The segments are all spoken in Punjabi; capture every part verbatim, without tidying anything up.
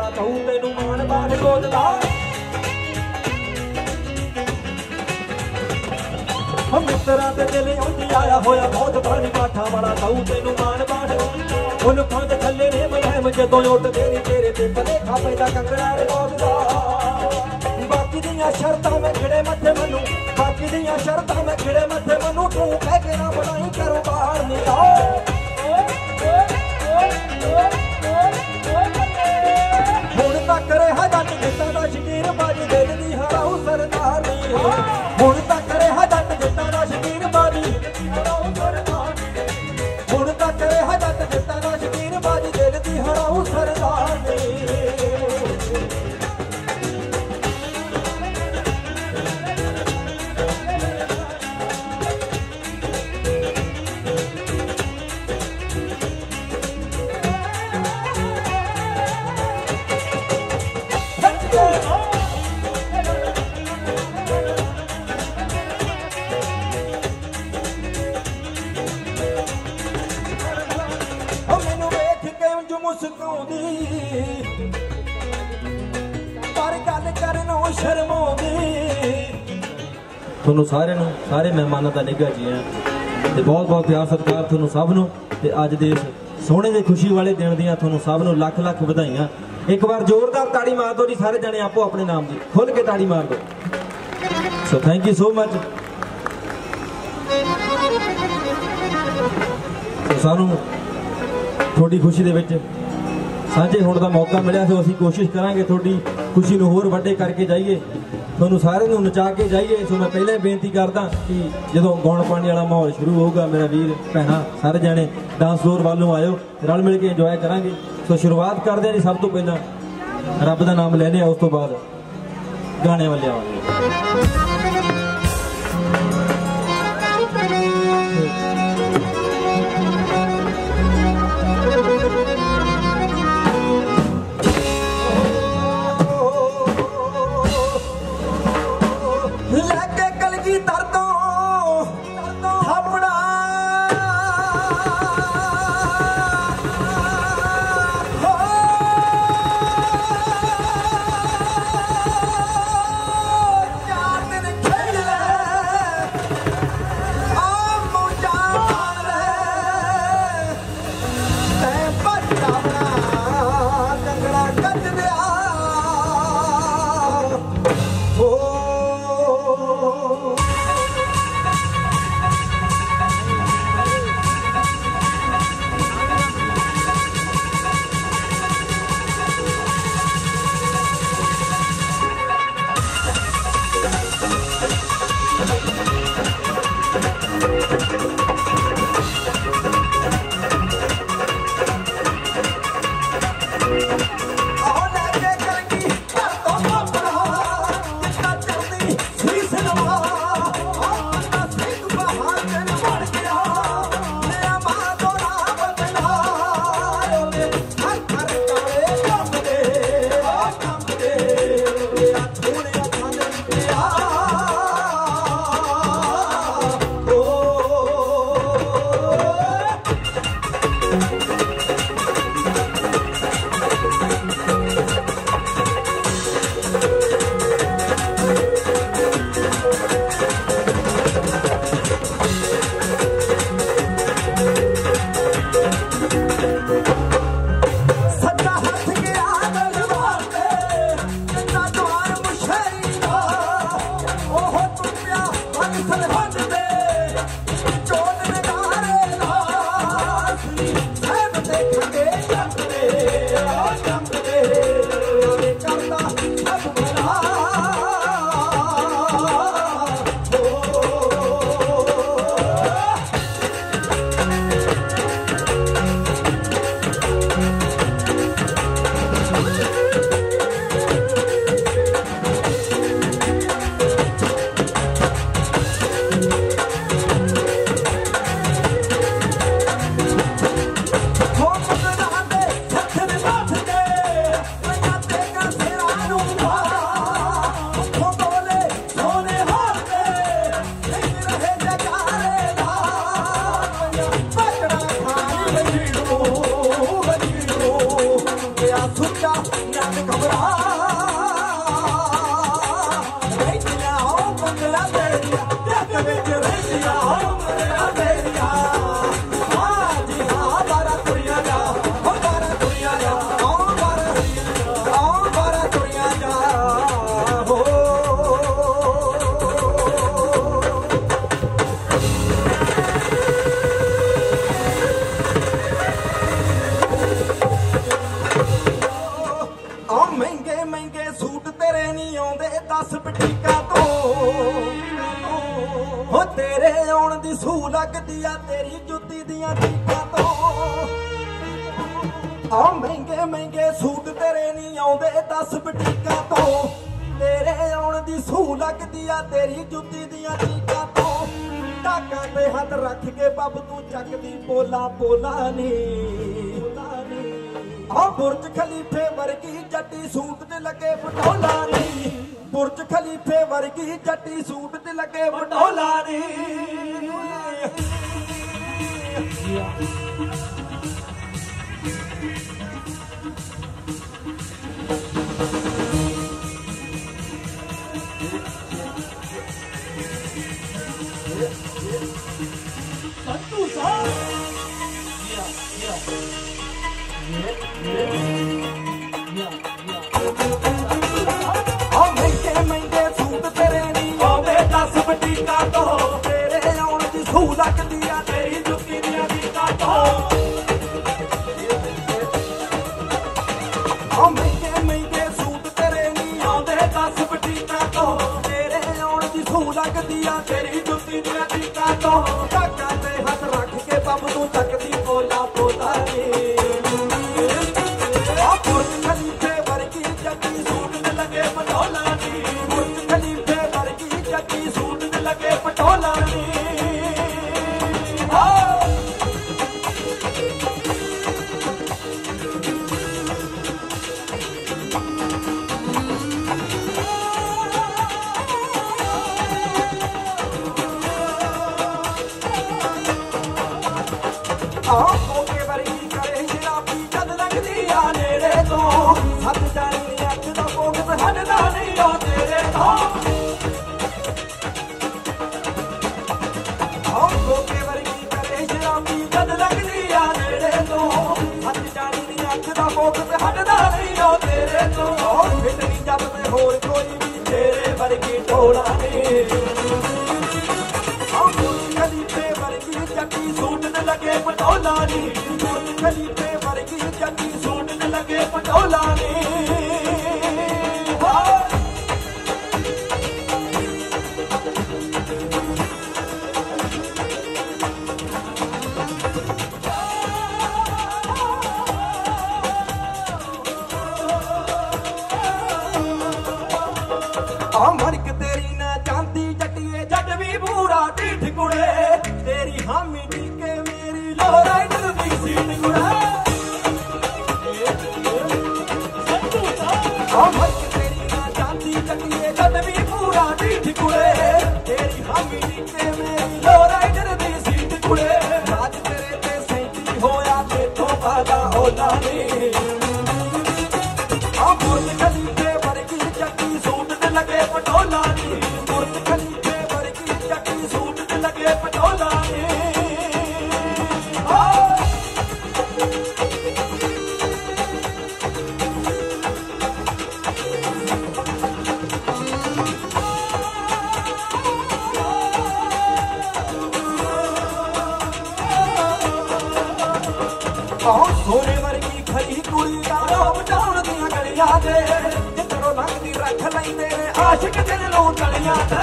बड़ा कहू तेनू मान बाढ़ गोददा मित्रा ते दिल उंज आया होया बहुत पानी काठा बड़ा कहू तेनू मान बाढ़ उन फंद थले ने मलहम जदों उठ तेरी तेरे ते भलेखा पैदा कंगड़ा गोददा बाकी दियां शर्तां में खिड़े मथे मनु बाकी दियां शर्तां में खिड़े मथे मनु तू कह के ना बनाई करो बाहर निकाल हुण तक रहा जट जित्तां दा शकीन बाजी दिल दी हराऊ सरदार नी हुण तक रहा जट जित्तां दा शकीन बाजी हराऊ सरदार हुण तक रहा जट जित्तां दा शकीन बाजी दिल दी हराऊ सरदार नी ਤੁਹਾਨੂੰ ਸਾਰਿਆਂ ਨੂੰ ਸਾਰੇ ਮਹਿਮਾਨਾਂ ਦਾ ਨਿੱਘਾ ਜੀ ਆਇਆਂ ਤੇ ਬਹੁਤ ਬਹੁਤ ਪਿਆਰ ਸਤਿਕਾਰ ਤੁਹਾਨੂੰ ਸਭ ਨੂੰ ਤੇ ਅੱਜ ਦੇ ਇਸ ਸੋਹਣੇ ਦੇ ਖੁਸ਼ੀ ਵਾਲੇ ਦਿਨ ਦੀਆਂ ਤੁਹਾਨੂੰ ਸਭ ਨੂੰ ਲੱਖ ਲੱਖ ਵਧਾਈਆਂ ਇੱਕ ਵਾਰ ਜ਼ੋਰਦਾਰ ਤਾੜੀ ਮਾਰ ਦਿਓ ਜੀ ਸਾਰੇ ਜਣੇ ਆਪੋ ਆਪਣੇ ਨਾਮ ਦੀ ਖੁੱਲ ਕੇ ਤਾੜੀ ਮਾਰ ਦਿਓ ਸੋ ਥੈਂਕ ਯੂ ਸੋ ਮਚ ਸਾਨੂੰ ਤੁਹਾਡੀ ਖੁਸ਼ੀ ਦੇ ਵਿੱਚ ਸਾਂਝੇ ਹੋਣ ਦਾ ਮੌਕਾ ਮਿਲਿਆ ਸੋ ਅਸੀਂ ਕੋਸ਼ਿਸ਼ ਕਰਾਂਗੇ ਤੁਹਾਡੀ ਖੁਸ਼ੀ ਨੂੰ ਹੋਰ ਵੱਡੇ ਕਰਕੇ ਜਾਈਏ ਤੁਹਾਨੂੰ ਸਾਰਿਆਂ ਨੂੰ ਨਚਾ ਕੇ ਜਾਈਏ ਸੋ ਮੈਂ ਪਹਿਲਾਂ ਹੀ ਬੇਨਤੀ ਕਰਦਾ ਕਿ ਜਦੋਂ ਗਾਉਣ ਪਾਣੀ ਵਾਲਾ ਮਾਹੌਲ ਸ਼ੁਰੂ ਹੋਊਗਾ ਮੇਰਾ ਵੀਰ ਭੈਣਾਂ ਸਾਰੇ ਜਾਣੇ ਡਾਂਸ ਫਲੋਰ ਵੱਲੋਂ ਆਇਓ ਰਲ ਮਿਲ ਕੇ ਇੰਜੋਏ ਕਰਾਂਗੇ ਸੋ ਸ਼ੁਰੂਆਤ ਕਰਦੇ ਹਾਂ ਜੀ ਸਭ ਤੋਂ ਪਹਿਲਾਂ ਰੱਬ ਦਾ ਨਾਮ ਲੈਣੇ ਆ ਉਸ ਤੋਂ ਬਾਅਦ ਗਾਣੇ ਵੱਲ ਆਵਾਂਗੇ ਸੂ ਲੱਗਦੀ ਆ ਤੇਰੀ ਜੁੱਤੀ ਦੀਆਂ ਚੀਕਾਂ ਤੋਂ ਆ ਮਹਿੰਗੇ ਮਹਿੰਗੇ ਸੂਟ ਤੇਰੇ ਨਹੀਂ ਆਉਂਦੇ ਦਸ ਬਟੀਕਾਂ ਤੋਂ ਤੇਰੇ ਆਉਣ ਦੀ ਸੂ ਲੱਗਦੀ ਆ ਤੇਰੀ ਜੁੱਤੀ ਦੀਆਂ ਚੀਕਾਂ ਤੋਂ ਟਾਕਾਂ ਤੇ ਹੱਥ ਰੱਖ ਕੇ ਬੱਬ ਤੂੰ ਚੱਕਦੀ ਪੋਲਾ ਪੋਲਾ ਨੀ ਆ ਬੁਰਜ ਖਲੀਫੇ ਵਰਗੀ ਜੱਟੀ ਸੂਟ ਤੇ ਲੱਗੇ ਪਟੋਲਾ ਨੀ ਬੁਰਜ ਖਲੀਫੇ ਵਰਗੀ ਜੱਟੀ ਸੂਟ ਤੇ ਲੱਗੇ ਪਟੋਲਾ ਨੀ ਸੰਤੂ ਸਾਹਿਬ ਮਹਿੰਗੇ ਮਹਿੰਗੇ ਸੂਟ ਤੇਰੇ ਨਹੀਂ ਆਉਂਦੇ ਦਸ ਬਟੀਕਾਂ ਤੋਂ ਤੇਰੇ ਆਉਣ ਦੀ ਸੂ ਲੱਗਦੀ ਆ ਤੇਰੀ ਜੁੱਤੀ ਦੀਆਂ ਚੀਕਾਂ ਤੋਂ ਆ ਮਹਿੰਗੇ ਮਹਿੰਗੇ ਸੂਟ ਤੇਰੇ ਨਹੀਂ ਆਉਂਦੇ ਦਸ ਬਟੀਕਾਂ ਤੋਂ ਤੇਰੇ ਆਉਣ ਦੀ ਸੂ ਲੱਗਦੀ ਆ ਤੇਰੀ ਜੁੱਤੀ ਦੀਆਂ ਚੀਕਾਂ ਤੋਂ ਟਾਕਾਂ ਤੇ ਹੱਥ ਰੱਖ ਕੇ ਬੱਬ ਤੂੰ ਚੱਕਦੀ ਪੋਲਾ ਪੋਲਾ ਨੀ ਆ ਬੁਰਜ ਖਲੀਫੇ ਵਰਗੀ ਜੱਟੀ ਸੂਟ ਤੇ ਲੱਗੇ ਪਟੋਲਾ ਨੀ ਬੁਰਜ ਖਲੀਫੇ ਵਰਗੀ ਜੱਟੀ ਸੂਟ ਤੇ ਲੱਗੇ ਪਟੋਲਾ ਨੀ ਆ ਕੋਕੇ ਵਰਗੀ ਕਰੇ ਸ਼ਰਾਬੀ ਜਦ ਲੱਗਦੀ ਆ ਨੇੜੇ ਤੋਂ ਹੱਥ ਜਾਣੀ ਨੀ ਅੱਖ ਦਾ ਫੋਕਸ ਹਟਦਾ ਨਹੀਂ ਉਹ ਤੇਰੇ ਤੋਂ ਆ ਕੋਕੇ ਵਰਗੀ ਕਰੇ ਸ਼ਰਾਬੀ ਜਦ ਲੱਗਦੀ ਆ ਨੇੜੇ ਤੋਂ ਹੱਥ ਜਾਣੀ ਨੀ ਅੱਖ ਦਾ ਫੋਕਸ ਹਟਦਾ ਨਹੀਂ ਉਹ ਤੇਰੇ ਤੋਂ ਫਿੱਟਣੀ ਜਦ ਤੇ ਹੋਰ ਕੋਈ ਵੀ ਤੇਰੇ ਵਰਗੀ ਢੋਲਾ ਨੀ ਖਲੀਫੇ ਵਰਗੀ ਜੱਟੀ ਸੂਟ ਤੇ ਲੱਗੇ ਪਟੋਲਾ ਨੀ ਖਲੀਫੇ ਵਰਗੀ ਜੱਟੀ ਸੂਟ ਤੇ ਲੱਗੇ ਪਟੋਲਾ ਨੀ ਆ ਮੜਕ ਤੇਰੀ ਨਾ ਚਾਂਦੀ ਜੱਟੀਏ ਜੱਟ ਵੀ ਬੂਰਾ ਢੀਠ ਕੁੜੇ ਤੇਰੀ ਹਾਮੀ ਟੀਕੇ ਮੇਰੀ ਲੋ ਰਾਈਡਰ ਦੀ ਸੀਟ ਕੁੜਾ ਆ ਮੜਕ ਤੇਰੀ ਨਾ ਚਾਂਦੀ ਜੱਟੀਏ ਜੱਟ ਵੀ ਬੂਰਾ ਢੀਠ ਕੁੜੇ ਤੇਰੀ ਹਾਮੀ ਟੀਕੇ ਮੇਰੀ ਲੋ ਰਾਈਡਰ ਦੀ ਸੀਟ ਕੁੜੇ ਰਾਜ ਤੇਰੇ ਤੇ ਸੈਂਤੀ ਹੋਇਆ ਤੇਥੋਂ ਬਾਦਾ ਹੋਲਾ ਨੀ ਆ ਬੁਰਜ ਖਲੀਫੇ ਵਰਗੀ ਜੱਟੀ ਸੂਟ ਤੇ ਲੱਗੇ ਪਟੋਲਾ ਨੀ ਬੁਰਜ ਖਲੀਫੇ ਵਰਗੀ ਜੱਟੀ ਸੂਟ ਤੇ ਲੱਗੇ ਪਟੋਲਾ ਨੀ ਸੋਨੇ ਵਰਗੀ ਖਰੀ ਕੁੜੀ ਦਾ ਰੋਬ ਡਾਉਣ ਦੀਆਂ ਗਲੀਆਂ ਤੇ ਜਿੱਧਰੋਂ ਲੰਘਦੀ ਰੱਖ ਲੈਂਦੇ ਨੇ ਆਸ਼ਿਕ ਦਿਲ ਨੂੰ ਗਲੀਆਂ ਤੇ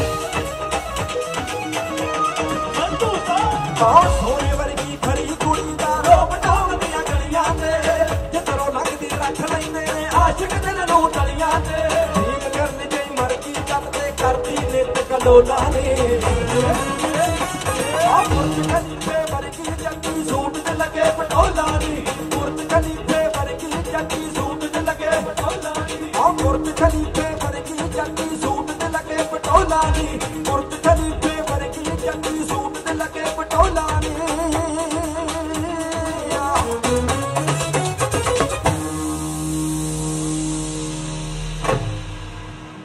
ਸੰਤੂ ਸਾਹਿਬ ਆ ਸੋਨੇ ਵਰਗੀ ਖਰੀ ਕੁੜੀ ਦਾ ਰੋਬ ਡਾਉਣ ਦੀਆਂ ਗਲੀਆਂ ਤੇ ਜਿੱਧਰੋਂ ਲੰਘਦੀ ਰੱਖ ਲੈਂਦੇ ਨੇ ਆਸ਼ਿਕ ਦਿਲ ਨੂੰ ਗਲੀਆਂ ਤੇ ਠੀਕ ਕਰਨ ਜੇ ਮਰਜੀ ਜਦ ਤੇ ਕਰਦੀ ਨਿਤ ਕਲੋਲਾ ਨੇ ਆ ਬੁਰਜ ਖਲੀਫੇ ਵਰਗੀ ਜੱਟੀ ਸੂਟ ਤੇ ਲੱਗੇ ਪਟੋਲਾ ਨੀ ਬੁਰਜ ਖਲੀਫੇ ਵਰਗੀ ਜੱਟੀ ਸੂਟ ਤੇ ਲੱਗੇ ਪਟੋਲਾ ਨੀ ਆ ਬੁਰਜ ਖਲੀਫੇ ਵਰਗੀ ਜੱਟੀ ਸੂਟ ਤੇ ਲੱਗੇ ਪਟੋਲਾ ਨੀ ਬੁਰਜ ਖਲੀਫੇ ਵਰਗੀ ਜੱਟੀ ਸੂਟ ਤੇ ਲੱਗੇ ਪਟੋਲਾ ਨੀ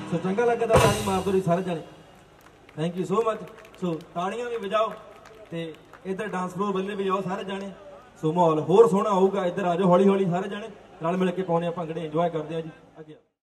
ਸੋ ਚੰਗਾ ਲੱਗਾ ਤਾਂ ਤਾੜੀ ਮਾਰ ਦਿਓ ਜੀ ਸਾਰੇ ਜਾਣੇ। Thank you so much. ਸੋ ਤਾੜੀਆਂ ਵੀ ਵਜਾਓ ਤੇ ਇੱਧਰ ਡਾਂਸ ਫਲੋਰ ਵੱਲੇ ਵੀ ਜਾਓ ਸਾਰੇ ਜਾਣੇ। ਸੋ ਮਾਹੌਲ ਹੋਰ ਸੋਹਣਾ ਹੋਊਗਾ। ਇੱਧਰ ਆ ਜਾਓ ਹੌਲੀ ਹੌਲੀ ਸਾਰੇ ਜਾਣੇ, ਰਲ ਮਿਲ ਕੇ ਪਾਉਂਦੇ ਆ ਭੰਗੜੇ, ਇੰਜੋਏ ਕਰਦੇ ਆ ਜੀ। ਅੱਗੇ